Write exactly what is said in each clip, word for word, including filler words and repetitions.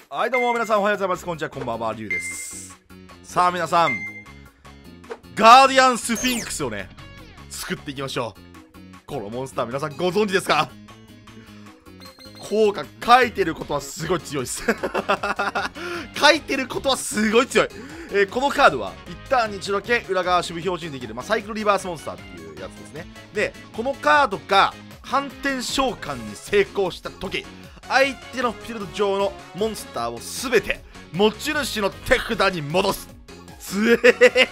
はいどうも皆さんおはようございます。こんにちは、こんばんは、リュウです。さあ皆さん、ガーディアンスフィンクスをね作っていきましょう。このモンスター皆さんご存知ですか？効果書いてることはすごい強いです書いてることはすごい強い、えー、このカードは一旦に一度だけ裏側守備表示にできる、まあ、サイクルリバースモンスターっていうやつですね。でこのカードが反転召喚に成功した時、相手のフィールド上のモンスターをすべて持ち主の手札に戻す。つえー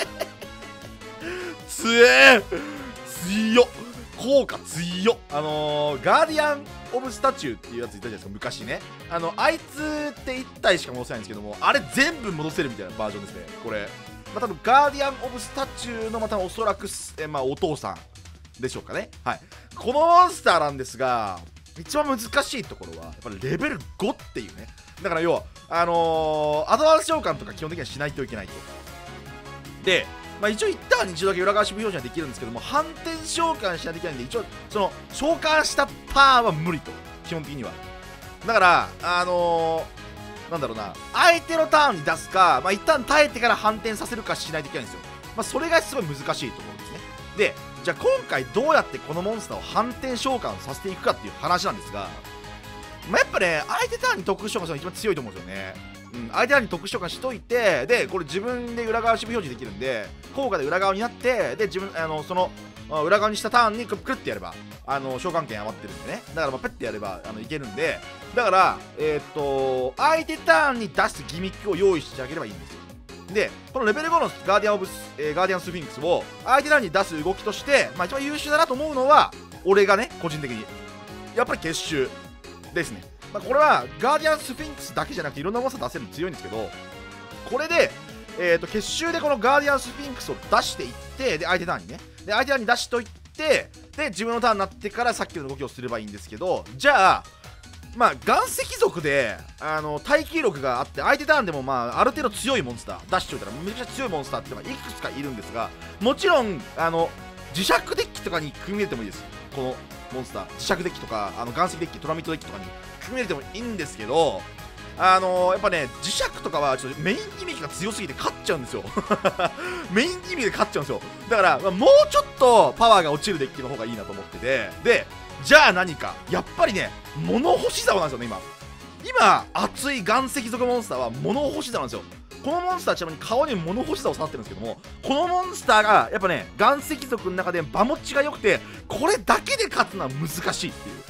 つえー強っ、効果強っ。あのー、ガーディアン・オブ・スタチューっていうやついたじゃないですか、昔ね。あのあいつっていち体しか戻せないんですけども、あれ全部戻せるみたいなバージョンですね、これ。まあ、多分ガーディアン・オブ・スタチューのまたおそらく、えまあ、お父さんでしょうかね。はい、このモンスターなんですが、一番難しいところはやっぱりレベルごっていうね。だから要はあのー、アドバンス召喚とか基本的にはしないといけないと。で、まあ、一応一旦に一度だけ裏側守備表示はできるんですけども、反転召喚しないといけないんで、一応その召喚したターンは無理と、基本的には。だからあのー、なんだろうな、相手のターンに出すか、まあ、一旦耐えてから反転させるかしないといけないんですよ。まあ、それがすごい難しいところですね。でじゃあ今回どうやってこのモンスターを反転召喚させていくかっていう話なんですが、まあ、やっぱね、相手ターンに特殊召喚するのが一番強いと思うんですよね。うん、相手ターンに特殊召喚しといて、でこれ自分で裏側守備表示できるんで、効果で裏側になって、で自分あのその裏側にしたターンにクルってやればあの召喚権余ってるんでね、だからまあペッてやればあのいけるんで、だからえー、っと相手ターンに出すギミックを用意してあげればいいんですよ。でこのレベルごのガーディアンオブス、えー、ガーディアンスフィンクスを相手ターンに出す動きとして、まあ、一番優秀だなと思うのは、俺がね個人的にやっぱり結集ですね。まあ、これはガーディアンスフィンクスだけじゃなくていろんなモンスター出せるの強いんですけど、これで、えー、と結集でこのガーディアンスフィンクスを出していって、で相手ターンにね、で相手ターンに出しといて、で自分のターンになってからさっきの動きをすればいいんですけど、じゃあまあ岩石族であの耐久力があって相手ターンでもまあある程度強いモンスター出しておいたらめちゃくちゃ強いモンスターっていうのがいくつかいるんですが、もちろんあの磁石デッキとかに組み入れてもいいです。このモンスター磁石デッキとかあの岩石デッキトラミットデッキとかに組み入れてもいいんですけど、あのー、やっぱね磁石とかはちょっとメインギミックが強すぎて勝っちゃうんですよメインギミックで勝っちゃうんですよ。だから、まあ、もうちょっとパワーが落ちるデッキの方がいいなと思ってて、でじゃあ何かやっぱりね物干し竿なんですよね。今今熱い岩石族モンスターは物干し竿なんですよ。このモンスターちなみに顔に物干し竿を触ってるんですけども、このモンスターがやっぱね岩石族の中で場持ちが良くて、これだけで勝つのは難しいっていう、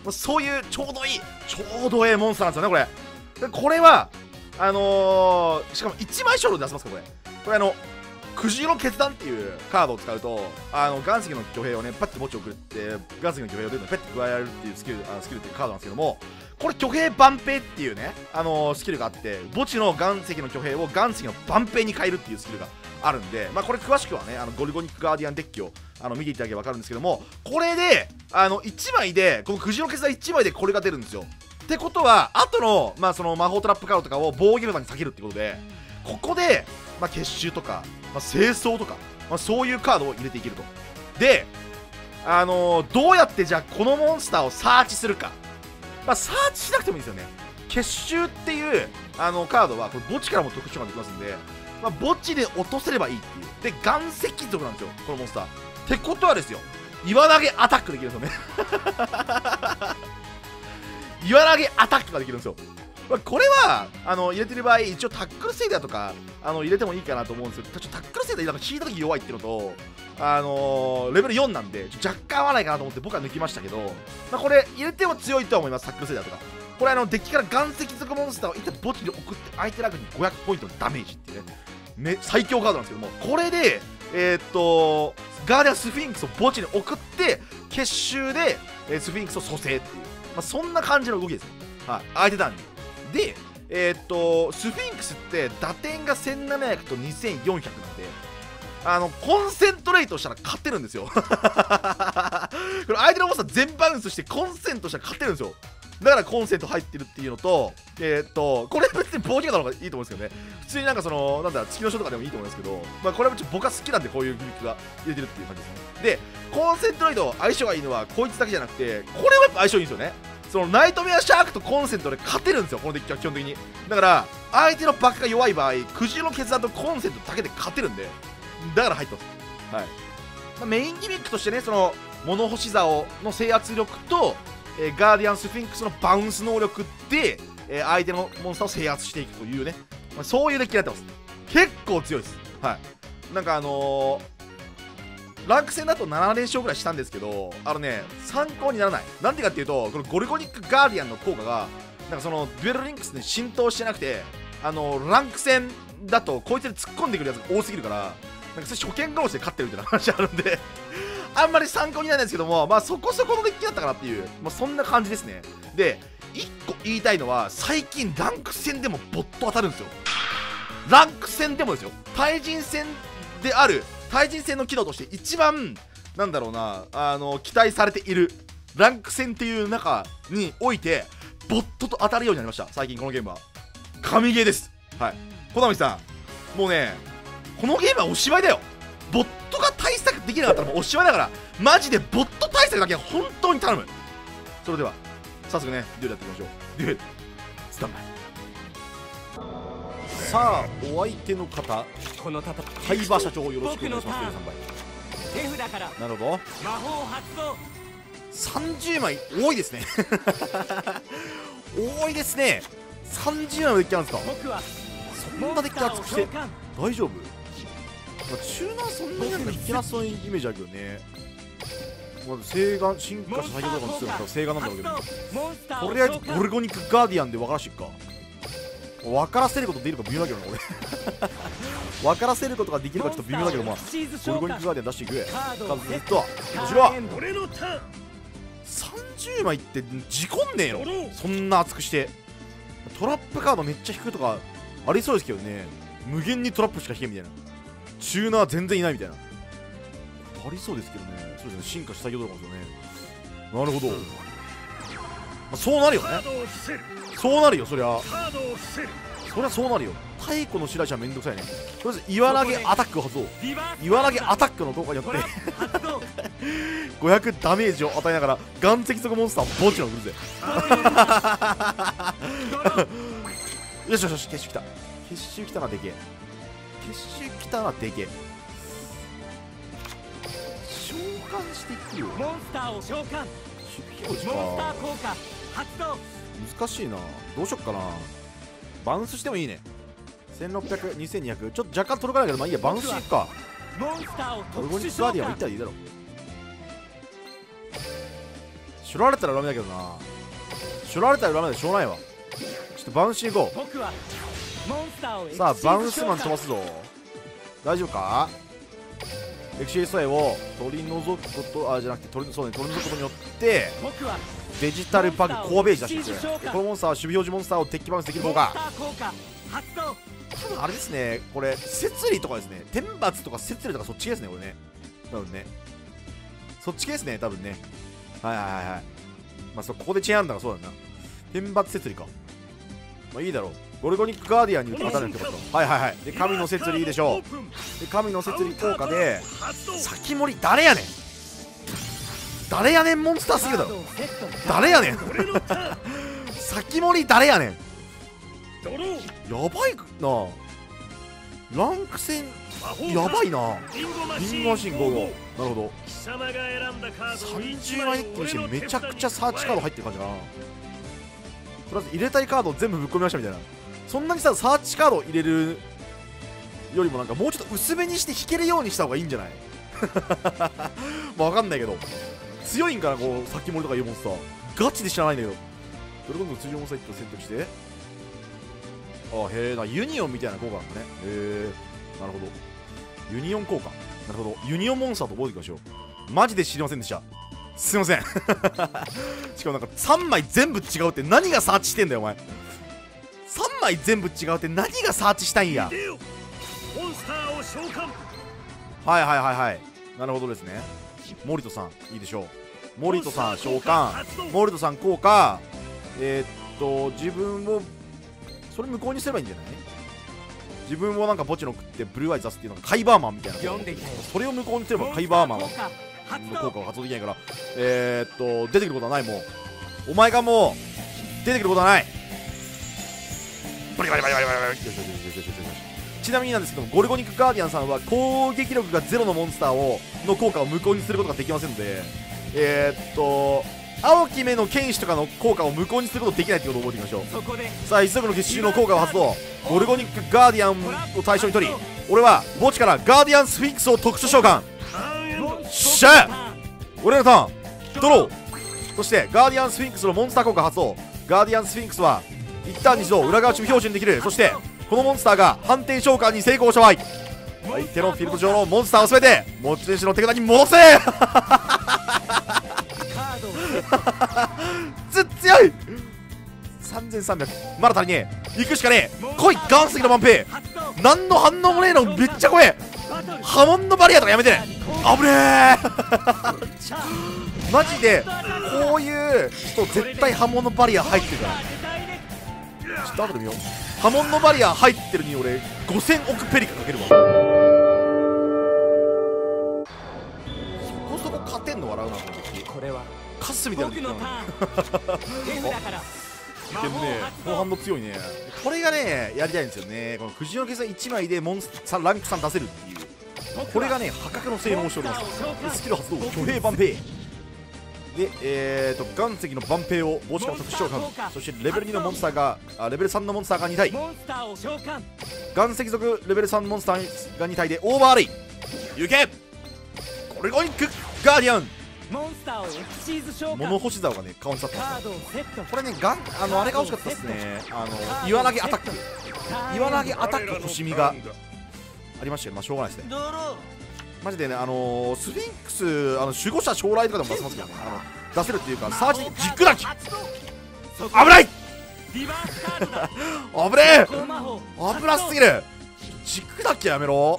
そういうちょうどいいちょうどええモンスターなんですよね。これでこれはあのー、しかもいちまい勝負で出せますか。これこれあのくじの決断っていうカードを使うと、あの岩石の巨兵をねパッて墓地を送って岩石の巨兵を出るのペッて加えられるっていうスキル、あスキルっていうカードなんですけども、これ巨兵万兵っていうね、あのー、スキルがあって、墓地の岩石の巨兵を岩石の万兵に変えるっていうスキルがあるんで、まあこれ詳しくはねあのゴリゴニックガーディアンデッキをあの見ていただければ分かるんですけども、これであのいちまいでこのくじの決断いちまいでこれが出るんですよ。ってことは後の、まあ、その魔法トラップカードとかを防御札に避けるってことで、ここで、まあ、結集とか、まあ、清掃とか、まあ、そういうカードを入れていけると。であのー、どうやってじゃあこのモンスターをサーチするか、まあ、サーチしなくてもいいんですよね。結集っていうあのカードはこれ墓地からも特殊ができますんで、まあ、墓地で落とせればいいっていう。で岩石族なんですよこのモンスター。ってことはですよ、岩投げアタックできるんですよね岩投げアタックができるんですよ。これはあの入れてる場合一応タックルセイダーとかあの入れてもいいかなと思うんですけど、ちょっとタックルセイダーなんか引いた時弱いっていうのと、あのー、レベルよんなんでちょ若干合わないかなと思って僕は抜きましたけど、まあ、これ入れても強いとは思います。タックルセイダーとかこれあのデッキから岩石族モンスターを一旦墓地に送って相手ラグにごひゃくポイントのダメージっていうね、め最強カードなんですけども、これでえー、っとガーディアンスフィンクスを墓地に送って結集で、えー、スフィンクスを蘇生っていう、まあ、そんな感じの動きですよ、はい、相手ターンに。でえー、っとスフィンクスって打点がせんななひゃくとにせんよんひゃくなんで、あのコンセントレートしたら勝てるんですよこれ相手のモンスター全バウンスしてコンセントしたら勝てるんですよ。だからコンセント入ってるっていうのと、えー、っとこれ別に防御型の方がいいと思うんですけどね、普通になんかそのなんだ月の書とかでもいいと思うんですけど、まあ、これは僕は好きなんでこういうギミックが入れてるっていう感じですね。でコンセントレート相性がいいのはこいつだけじゃなくて、これはやっぱ相性いいんですよね。 そのナイトメアシャークとコンセントで勝てるんですよ、このデッキは基本的に。だから相手のバカが弱い場合、苦渋の決断とコンセントだけで勝てるんで、だから入ってます。はい、まあ、メインギミックとしてね、その物干し竿の制圧力と、えー、ガーディアンスフィンクスのバウンス能力で、えー、相手のモンスターを制圧していくというね、まあ、そういうデッキになってます。結構強いです。はい、なんかあのーランク戦だとなな連勝ぐらいしたんですけど、あのね、参考にならない。なんでかっていうと、このゴルゴニックガーディアンの効果が、なんかそのデュエルリンクスに浸透してなくて、あのランク戦だとこいつに突っ込んでくるやつが多すぎるから、なんかそれ初見殺しで勝ってるみたいな話あるんであんまり参考にならないんですけども、まあそこそこのデッキだったかなっていう、まあ、そんな感じですね。で、いっこ言いたいのは、最近ランク戦でもボット当たるんですよ。ランク戦でもですよ。対人戦である対人戦の機能として一番なんだろうな、あの期待されているランク戦っていう中においてボットと当たるようになりました。最近このゲームは神ゲーです。はい、小田さん、もうね、このゲームはおしまいだよ。ボットが対策できなかったらもうおしまいだから、マジでボット対策だけは本当に頼む。それでは早速ね、デュエルやっていきましょう。デュエルスタンバイ。さあ、お相手の方、 この海馬社長よろしくお願いします。 手札からなるほど、 魔法発動。 さんじゅうまい多いですね多いですね。さんじゅうまいのデッキあるんですか。 僕はそんなデッキ厚くして大丈夫？まあ、チューナーそんなになんか引きなそうなイメージあるけどね。まあ、聖眼進化した先ほどの強さは聖眼なんだろうけど、とりあえずゴルゴニックガーディアンで分からしていくか。分からせることできるか微妙だけどな、俺分からせることができるかちょっと微妙だけど、まあゴルゴニックガーディアン出していく。数ずっと後ろさんじゅうまいって事故んねえよ、そんな厚くして。トラップカードめっちゃ引くとかありそうですけどね。無限にトラップしか引けんみたいな、チューナー全然いないみたいな、ありそうですけどね。そうですね、進化したけどかもしれないね。なるほど、まあ、そうなるよね。そうなるよ、そりゃそりゃそうなるよ。太古の白石はめんどくさいね。とりあえず岩投げアタックを発動。岩投げアタックの効果によってごひゃくダメージを与えながら岩石族モンスターを墓地の振るぜよしよしよし、結集きた。結集きたな、でけえ。結集きたな、でけえ。召喚していくよ。 モンスターを召喚。 守備表示か。 モンスター効果発動。 難しいな。どうしよっかな。バウンスしてもいいね。せんろっぴゃく、にせんにひゃく、ちょっと若干届かないけど、まあいいや、バウンスしていくか。 モンスターをゴルゴニッ特殊召クガーディアンは喚。 一体でいいだろ。しょられたらダメだけどな。しょられたらダメだ、しょうがないわ。ちょっとバウンスに行こ僕はモンスターをう。さあ、バウンスマン飛ばすぞ。大丈夫か。エクシー 素材を取り除くこと、あ、じゃなくて取り、そうね、取り除くことによって僕はデジタルパグコアベージ出していく。でこのモンスターは守備表示モンスターを敵バウンスできるモ方がンスター効果発動。 多分あれですね、これ摂理とかですね、天罰とか摂理とかそっち系ですね、これね。多分ね、そっち系ですね、多分ね。はいはいはいはい。まあそう、ここでチェーンあんだからそうだな。天罰摂理か。まあいいだろう。ゴルゴニックガーディアンに当たるってこと。はいはいはい。で、神の摂理いいでしょう。で、神の摂理効果で先盛り誰やねん。誰やねんモンスターすぎるだろ。誰やねん先盛り誰やねん。やばいな。ランク戦やばいな。リンゴマシンご号。なるほど。さんじゅうまいデッキにしてめちゃくちゃサーチカード入ってる感じかな。とりあえず入れたいカードを全部ぶっ込みましたみたいな。そんなにさ、サーチカードを入れるよりもなんかもうちょっと薄めにして引けるようにした方がいいんじゃないまあわかんないけど、強いんかな、こう先盛りとかいうモンスター。ガチで知らないんだけど。ドラゴンの通常モンスターヒットを選択して、あ、へえ、なユニオンみたいな効果なんだね。へえ、なるほど。ユニオン効果。なるほど。ユニオンモンスターと覚えていきましょう。マジで知りませんでした。すいませんしかもなんかさんまい全部違うって何がサーチしてんだよお前。さんまい全部違うって何がサーチしたいんや。 モンスターを召喚。 はいはいはいはい、なるほどですね。モリトさんいいでしょう。モリトさん召喚。モリトさん効果。えー、っと自分をそれ無効にすればいいんじゃない。自分をなんか墓地の食ってブルーアイズ出すっていうのがカイバーマンみたいな。それを無効にすればカイバーマンはの効果が発動できないから、えー、っと出てくることはない。もうお前がもう出てくることはない。バリバリバリバリバリバリ。ちなみになんですけども、ゴルゴニックガーディアンさんは攻撃力がゼロのモンスターをの効果を無効にすることができませんので、えー、っと青き目の剣士とかの効果を無効にすることできないってことを覚えておきましょう。さあ一足の結集の効果を発動。ゴルゴニックガーディアンを対象に取り、俺は墓地からガーディアンスフィンクスを特殊召喚。しゃあ俺のターンドロー。そしてガーディアンスフィンクスのモンスター効果発動。ガーディアンスフィンクスは一旦に一度裏側守備表示にできる。そしてこのモンスターが反転召喚に成功した場合、相手のフィールド上のモンスターを全て持ち主の手札に戻せつっ強い。さんぜんさんびゃくまだ足りねえ。行くしかねえ。来い岩石の万平。何の反応もねえのめっちゃ怖え。波紋のバリアとかやめて。危ねえマジでこういう人絶対波紋のバリア入ってるから。ちょっと後で見よう。波紋のバリア入ってるに俺ごせんおくペリカかけるわ。そこそこ勝てんの笑うな。 これはカスみたいなの僕のターン手札からでもね、この反応強いね。これがねやりたいんですよね。このくじの計算いちまいでモンスターランクさん出せるっていう、これがね破格の性能をしております。スキル発動挙兵万平で、えーと岩石の万平を帽子から特殊召喚。そしてレベルにのモンスターがあレベルさんのモンスターがに体。 モンスターを召喚。 岩石族レベルさんモンスターがに体でオーバーレイ。行けゴルゴニックガーディアン。 モンスターをエクシーズ召喚。 物干し竿がね顔に刺ってカます。 ードをセット。 これねガンあのあれが欲しかったですね。あの岩投げアタック岩投げアタック星見がありましたよ。まあしょうがないですね。マジでね、あのー、スフィンクスあの守護者将来とかでも出せますけどね。あの出せるっていうかサーチでジックだき危ないリバースカードだ。 危ねえ高魔法危なすぎる。ジックだけやめろ。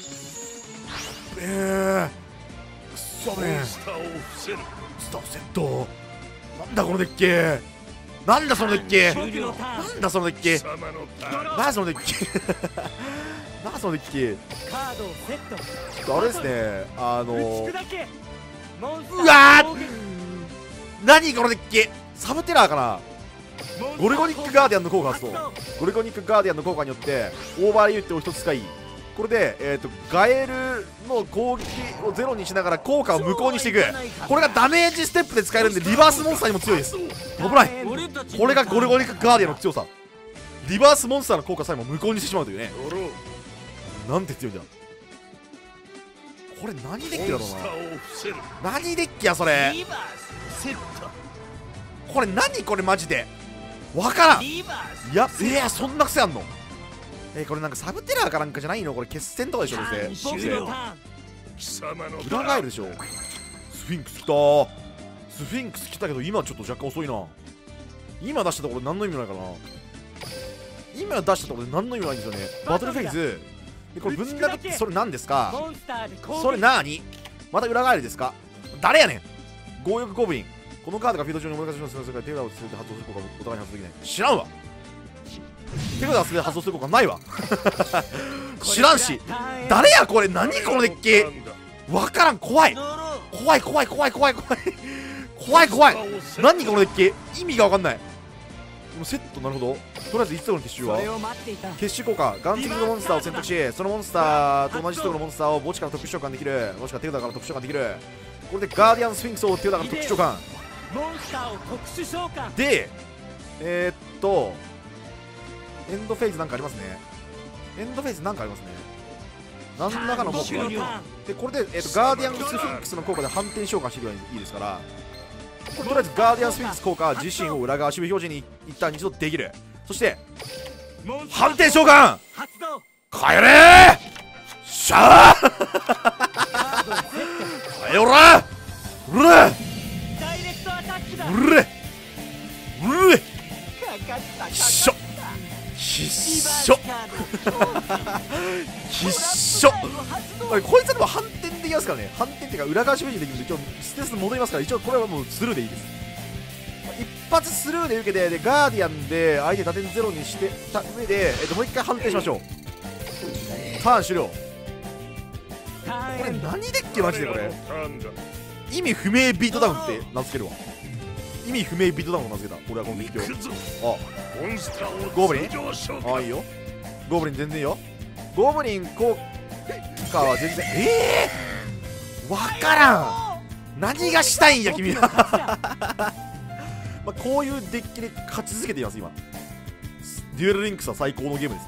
ええくそ危ねえ。 スターを伏せる。 スタッフセットなんだこのデッキ。なんだそのデッキ。 僕のターン。 なんだそのデッキ。 貴様のターン。 なんだそのデッキなんだそのデッキ。 カードをセット。 ちょっとあれですね、あの打ちー、 砕け。モンスターうわ攻撃。 何このデッキ。サブテラーかな。ゴルゴニックガーディアンの効果発動。ゴルゴニックガーディアンの効果によってオーバーリューってをひとつ使い、これで、えー、とガエルの攻撃をゼロにしながら効果を無効にしていく。これがダメージステップで使えるんでリバースモンスターにも強いです。危ない。これがゴルゴニックガーディアンの強さ。リバースモンスターの効果さえも無効にしてしまうというね。 ドロー。 なんて強いんだ。これ何デッキだろうモンスターを伏せる。 な。何デッキやそれ。 リバースセット。 これ何これマジでわからん。いリバース。 やえー、そんな癖あんの。えー、これなんかサブテラーかなんかじゃないの。これ決戦とかでしょどうせ。 僕のターン。 貴様のターン。 裏返るでしょ。スフィンクス来たー。スフィンクス来たけど今ちょっと若干遅いな。今出したところで何の意味もないかな。今出したところで何の意味もないんですよね。バトルフェイズでこれぶん殴ってそれ何ですか。 モンスターで攻撃。 それ何また裏返りですか。誰やねん。強欲ゴブリン。このカードがフィールド上に思い出しますので手札を全て発動する効果をお互いに発動できない。知らんわ。手札を全て発動する効果ないわ知らんし。誰やこれ。何このデッキ。わからん。怖い怖い怖い怖い怖い怖い怖い怖い。何このデッキ。意味がわかんない。でもセットなるほど。とりあえずいつの結集はそれを待っていた。 結集効果。岩石のモンスターを選択し、そのモンスターと同じ人のモンスターを墓地から特殊召喚できる。もしくは手札から特殊召喚できる。これでガーディアンスフィンクスを手札から特殊召喚モンスターを特殊召喚。 で、えー、っとエンドフェイズなんかありますね。エンドフェイズなんかありますね。何らかの効果があるで、これで、えー、っとガーディアンスフィンクスの効果で反転召喚してくればいいですから、これとりあえずガーディアンスフィンクス効果自身を裏側守備表示に一旦一度できる。そして反転召喚発動。 帰れーしゃー帰ろらうれダイレクトアタックだ。 うれうれかかった。 ひっしょひっしょひっしょ。こいつでも反転できますからね。反転っていうか裏側守備にできるんで一応ステース戻りますから、一応これはもうスルーでいいです。一発スルーで受けてでガーディアンで相手打点ゼロにしてた上で、えっと、もう一回反転しましょう。ターン終了。これ何デッキマジでこれ。意味不明ビートダウンって名付けるわ。 意味不明ビットダウンを名付けた。俺はこのデッキを。 行くぞあ、 モンスターをゴブリン通常召喚ああいいよ。ゴブリン全然いいよ。ゴブリン効果は全然ええー、分からん。何がしたいんや君は。まあこういうデッキで勝ち続けています今。デュエルリンクスは最高のゲームです。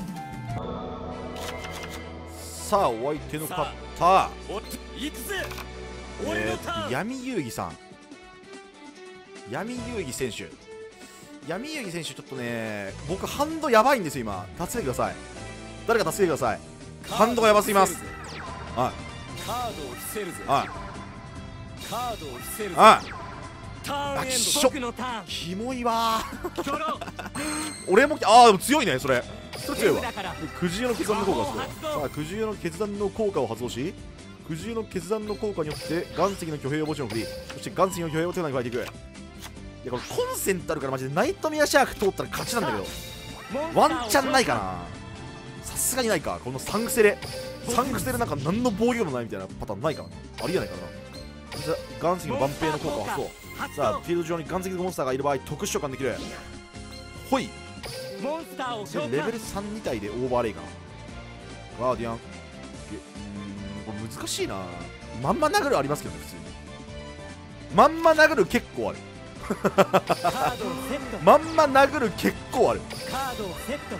さあお相手の方、 おっ行くぜ俺えのターンー、闇遊戯さん、闇遊戯選手、闇遊戯選手ちょっとね、僕ハンドやばいんですよ今。助けてください。誰か助けてください。ハンドがやばすぎます。はいカードを伏せるぜはいカードを伏せるぜはい。 ターンエンあきしょド僕のターンキモいわー。 キョロ俺もああでも強いねそれ。それ強いわ。 だからくじ湯の決断の効果がすごい。 発動さあくじ湯の決断の効果を発動し、くじ湯の決断の効果によって岩石の巨兵を墓地の振り、そして岩石の巨兵を手札に加えていく。いやこれコンセントあるからマジでナイトメアシャーク通ったら勝ちなんだけど、ワンチャンないかな。さすがにないか。このサンクセレサンクセレなんか何の防御もないみたいなパターンないからな。ありえないからな。じゃあ岩石の万兵の効果を発動。さあフィールド上に岩石のモンスターがいる場合特殊召喚できる。ほい。 モンスターを召喚レベルさんに体でオーバーレイかな。ガーディアン、うーんこれ難しいな。まんま殴るありますけどね普通に。まんま殴る結構ある。 カードをセットまんま殴る結構ある。 カードをセット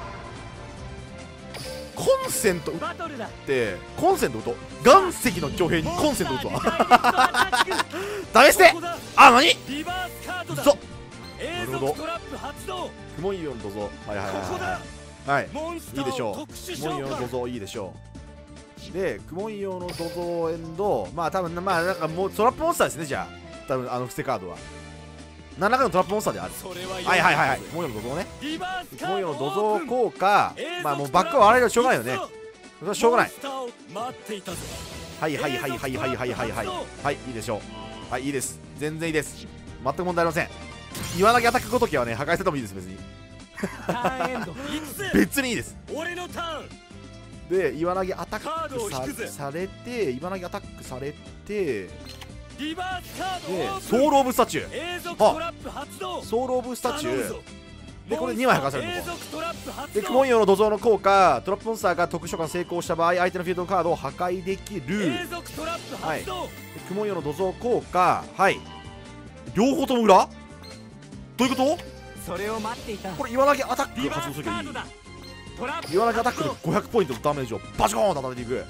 コンセント打っバトルだてコンセント打とう。岩石の巨兵にコンセント打つわ。 モンスターにダイレクトアタックダメしてここだあ何リバースカードだそ永続トラップ発動クモンイオンどうぞ。はいはいここだはいはいはいモンスタいいでしょーを特殊う。ク召モンイオンの土喚蔵いいでしょう。でクモンイオンの土蔵エンド、まあ多分まあなんかもうトラップモンスターですね。じゃあ多分あの伏せカードは何らかのトラップモンスターである。 それははいはいはいはい。クモンイオンの土蔵ね。 リバースクカードモンイオンの土オープン蔵効果、まあもうバックは割れるしょうがないよね。それはしょうがない。 モンスターを待っていたぜはいはいはいはいはいはいはいはいはいいいでしょう。はいいいです。全然いいです。全く問題ありません。言わなきゃアタックごときはね破壊せてもいいです別に。 ターンエンド行くぜ別にいいです。 俺のターンで岩投げアタカードをック引くぜさされて岩投げアタックされてリバースカードでオープンソウルオブスタチュー永続トラップ発動ソウルオブスタチュ頼むぞーでこれにまい剥がされるのか。 永続トラップ発動でクモンイオンの土蔵の効果トラップモンスターが特殊召喚成功した場合相手のフィールドのカードを破壊できる。 永続トラップ発動でクモンイオンの土蔵効果はい両方とも裏どういうこと。 それを待っていたこれ岩投げアタックリバー発動するけどいい。 スカードだトラップ岩投げアタックで発ごひゃくポイントのダメージをバチコーンと叩いていく。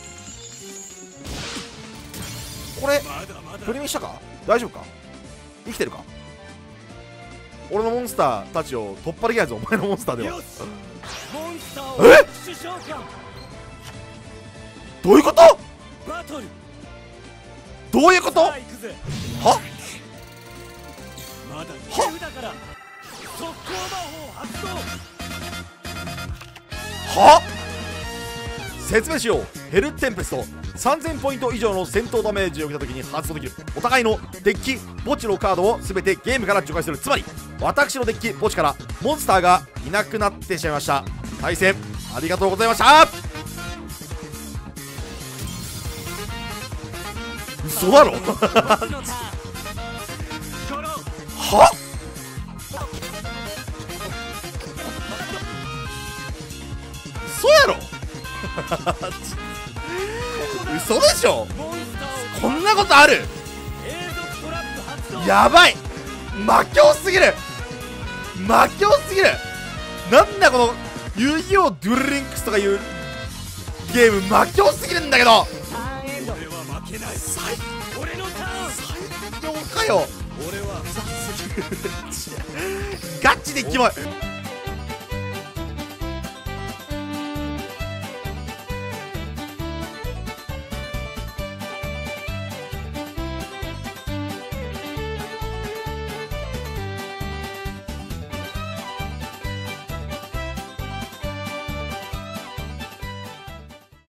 これ動まだまだ振り見したか大丈夫か生きてるか。俺のモンスターたちを突破できないぞお前のモンスターでは。 よしモンスターをえ特殊召喚どういうことバトルどういうことはさあ行くぜまだ急だから速攻魔法発動は説明しよう。ヘルテンペストさんぜんポイント以上の戦闘ダメージを受けた時に発動できる。お互いのデッキ墓地のカードを全てゲームから除外する。つまり私のデッキ墓地からモンスターがいなくなってしまいました。対戦ありがとうございました。嘘だろ僕のターンキョロは嘘やろ嘘でしょモンスターをこんなことある。 永続トラップ発動やばい魔境すぎる魔境すぎる。なんだこの遊戯王デュエルリンクスとかいうゲーム魔境すぎるんだけど。 ターンエンド俺は負けない最俺のターン強かよ俺はガチでキモい。